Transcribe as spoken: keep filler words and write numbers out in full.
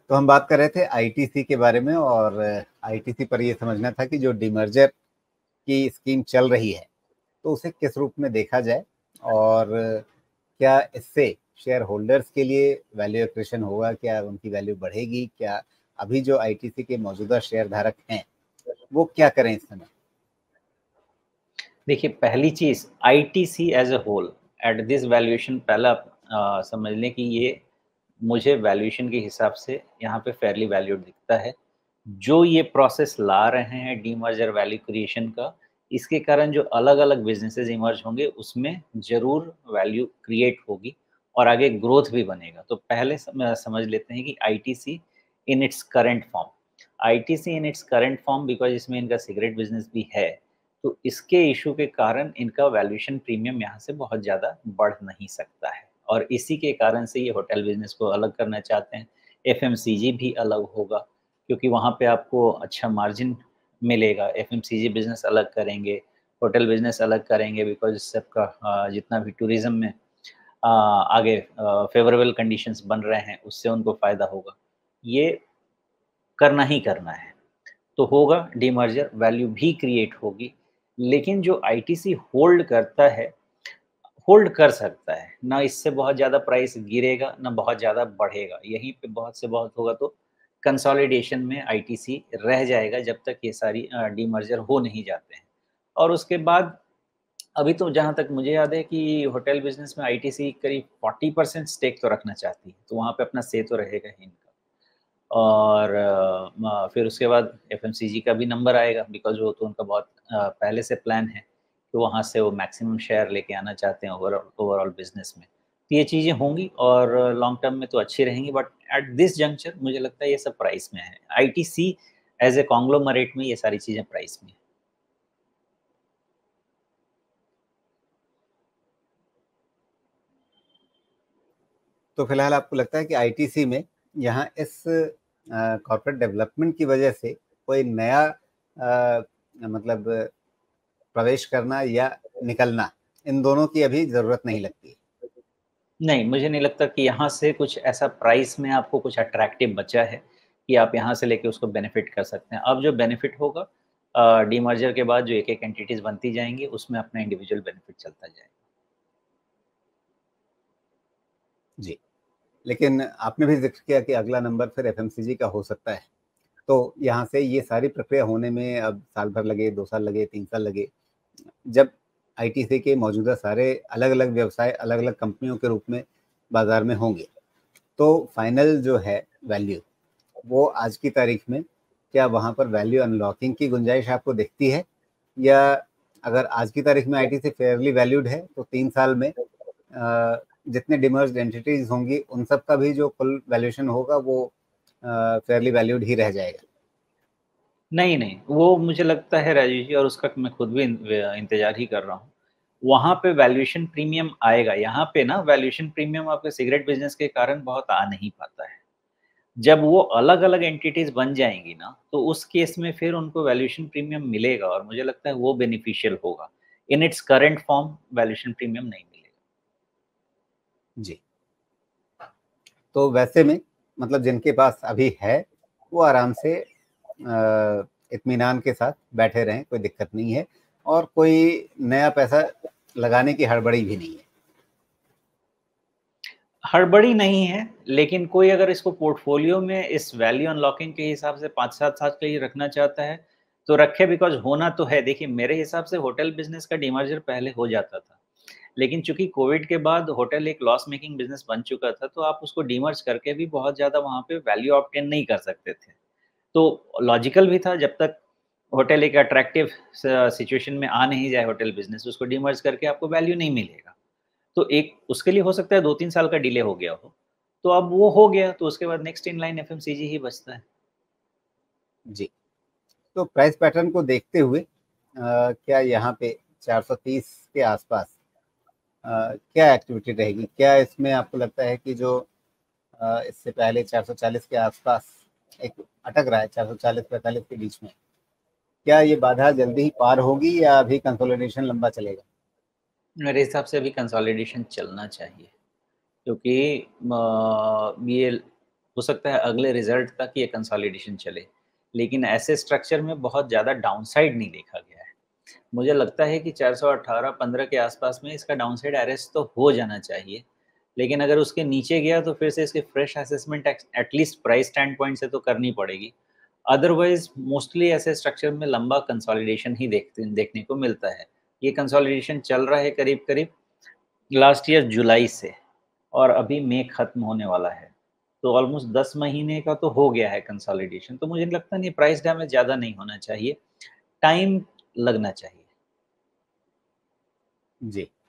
तो हम बात कर रहे थे आईटीसी के बारे में, और आईटीसी पर ये समझना था कि जो डीमर्जर की स्कीम चल रही है तो उसे किस रूप में देखा जाए, और क्या इससे शेयर होल्डर्स के लिए वैल्यू एक्रेशन होगा, क्या उनकी वैल्यू बढ़ेगी, क्या अभी जो आईटीसी के मौजूदा शेयर धारक हैं वो क्या करें इस समय? देखिए, पहली चीज़ ITC as a whole at this valuation पहला अ, समझ लें कि ये मुझे वैल्यूएशन के हिसाब से यहाँ पे फेयरली वैल्यूड दिखता है। जो ये प्रोसेस ला रहे हैं डीमर्जर वैल्यू क्रिएशन का, इसके कारण जो अलग-अलग बिज़नेसेस इमर्ज होंगे, उसमें ज़रूर वैल्यू क्रिएट होगी और आगे ग्रोथ भी बनेगा। तो पहले सम समझ लेते हैं कि ITC in its current form ITC in its current form because इसमें इनका सिगरेट बिज़नेस भी है। तो इसके इश्यू के कारण इनका वैल्यूएशन प्रीमियम यहाँ से बहुत ज़्यादा बढ़ नहीं सकता है और इसी के कारण से ये होटल बिज़नेस को अलग करना चाहते हैं। एफएमसीजी भी अलग होगा क्योंकि वहाँ पे आपको अच्छा मार्जिन मिलेगा। एफएमसीजी बिज़नेस अलग करेंगे, होटल बिज़नेस अलग करेंगे बिकॉज़ इससे आपका अ, जितना भी टूरिज़्म में अ, आगे अ, फ़ेवरेबल कंडीशंस बन रहे हैं, उससे उनको फ़ायदा होगा। ये करना ही करना है। तो होगा डीमर्जर, वैल्यू भी क्रिएट होगी, लेकिन जो आईटीसी होल्ड करता है, होल्ड कर सकता है। ना इससे बहुत ज़्यादा प्राइस गिरेगा, ना बहुत ज़्यादा बढ़ेगा। यहीं पे बहुत से बहुत होगा तो कंसोलिडेशन में आईटीसी रह जाएगा जब तक ये सारी अ, डीमर्जर हो नहीं जाते हैं। और उसके बाद अभी तो जहाँ तक मुझे याद है कि होटल बिज़नेस में आईटीसी करीब फ़ोर्टी परसेंट स्टेक तो रखना चाहती है, तो वहाँ पे अपना से तो रहेगा ही इनका। और अ, म फिर उसके बाद एफएमसीजी का भी नंबर आएगा बिकॉज़ वो तो उनका बहुत अ, पहले से प्लान है, कि वहाँ से वो मैक्सिमम शेयर लेके आना चाहते हैं ओवरऑल ओवरऑल बिज़नेस में। तो ये चीज़ें होंगी और लॉन्ग टर्म में तो अच्छी रहेंगी बट एट दिस जंक्चर मुझे लगता है ये सब प्राइस में है। आईटीसी एज़ अ कांग्लोमरेट में ये सारी चीज़ें प्राइस में हैं। तो फिलहाल आपको लगता है कि आईटीसी में यहाँ इस कॉर्पोरेट डेवलपमेंट की वजह से कोई नया अ, मतलब प्रवेश करना या निकलना, इन दोनों की अभी ज़रूरत नहीं लगती? नहीं, मुझे नहीं लगता कि यहाँ से कुछ ऐसा प्राइस में आपको कुछ अट्रैक्टिव बचा है, कि आप यहाँ से लेके उसको बेनिफिट कर सकते हैं। अब जो बेनिफिट होगा अ, डीमर्जर के बाद जो एक-एक एंटिटीज़ बनती जाएँगी, उसमें अपना इंडिविजुअल बेनिफिट चलता जाएगा। जी, लेकिन आपने भी ज़िक्र किया कि अगला नंबर फिर एफएमसीजी का हो सकता है। तो यहाँ से ये सारी प्रक्रिया होने में अब साल भर लगे, दो साल लगे, तीन साल लगे। जब आईटीसी के मौजूदा सारे अलग-अलग व्यवसाय अलग-अलग कंपनियों के रूप में बाज़ार में होंगे, तो फाइनल जो है वैल्यू, वो आज की तारीख में क्या वहाँ पर वैल्यू अनलॉकिंग की गुंजाइश आपको दिखती है? या अगर आज की तारीख में आईटीसी फेयरली वैल्यूड है, तो तीन साल में अ, जितने डिमर्ज्ड एंटिटीज़ होंगी, उन सब का भी जो कुल वैल्यूएशन होगा वो अ, फेयरली वैल्यूड ही रह जाएगा? नहीं, नहीं, वो मुझे लगता है राजीव जी और उसका मैं खुद भी इन व इंतज़ार ही कर रहा हूँ। वहाँ पे वैल्यूएशन प्रीमियम आएगा, यहाँ पे ना वैल्यूएशन प्रीमियम आपके सिगरेट बिज़नेस के कारण बहुत आ नहीं पाता है। जब वो अलग-अलग एंटिटीज़ बन जाएँगी ना, तो उस केस में फिर उनको वैल्यूएशन प्रीमियम मिलेगा और मुझे लगता है वो बेनिफिशियल होगा। In its current form valuation premium नहीं मिलेगा। जी। तो वैसे में मतलब जिनके पास अभी है, वो आराम से अ, इत्मीनान के साथ बैठे रहें, कोई दिक्कत नहीं है, और कोई नया पैसा लगाने की हड़बड़ी भी नहीं है। हड़बड़ी नहीं है, लेकिन कोई अगर इसको पोर्टफ़ोलियो में इस वैल्यू अनलॉकिंग के हिसाब से पाँच सात साल के लिए रखना चाहता है, तो रखे बिकॉज़ होना तो है। देखिए, मेरे हिसाब से होटल बिज़नेस का डिमर्जर पहले हो जाता था। लेकिन चूँकि कोविड के बाद होटल एक लॉस मेकिंग बिज़नेस बन चुका था, तो आप उसको डिमर्ज करके भी बहुत ज़्यादा वहाँ पे वैल्यू ऑब्टेन नहीं कर सकते थे। तो लॉजिकल भी था जब तक होटल एक अट्रैक्टिव स सिचुएशन में आ नहीं जाए होटल बिज़नेस, उसको डिमर्ज करके आपको वैल्यू नहीं मिलेगा। तो एक उसके लिए हो सकता है दो तीन साल का डिले हो गया हो। तो अब वो हो गया, तो उसके बाद नेक्स्ट इन लाइन एफएमसीजी ही बचता है। जी। तो प्राइस पैटर्न को देखते हुए अ, क्या यहाँ पे चार सौ तीस के आसपास अ, क्या एक्टिविटी रहेगी? क्या इसमें आपको लगता है कि जो अ, इससे पहले चार सौ चालीस के आसपास एक अटक रहा है, चार सौ चालीस पैंतालीस के बीच में, क्या ये बाधा जल्दी ही पार होगी या अभी कंसोलिडेशन लंबा चलेगा? मेरे हिसाब से अभी कंसोलिडेशन चलना चाहिए, क्योंकि म ये हो सकता है अगले रिजल्ट तक ये कंसोलिडेशन चले, लेकिन ऐसे स्ट्रक्चर में बहुत ज़्यादा डाउनसाइड नहीं देखा गया है। मुझे लगता है कि चार सौ अठारह पंद्रह के आसपास में इसका डाउनसाइड अरेस्ट तो हो जाना चाहिए, लेकिन अगर उसके नीचे गया तो फिर से इसकी fresh assessment at at least price standpoint से तो करनी पड़ेगी। अदरवाइज़ मोस्टली ऐसे स्ट्रक्चर में लंबा कंसोलिडेशन ही देखते देखने को मिलता है। ये कंसोलिडेशन चल रहा है करीब-करीब लास्ट ईयर जुलाई से और अभी मई खत्म होने वाला है। तो ऑलमोस्ट दस महीने का तो हो गया है कंसोलिडेशन, तो मुझे लगता नहीं प्राइस डैमेज ज़्यादा नहीं होना चाहिए, टाइम लगना चाहिए। जी।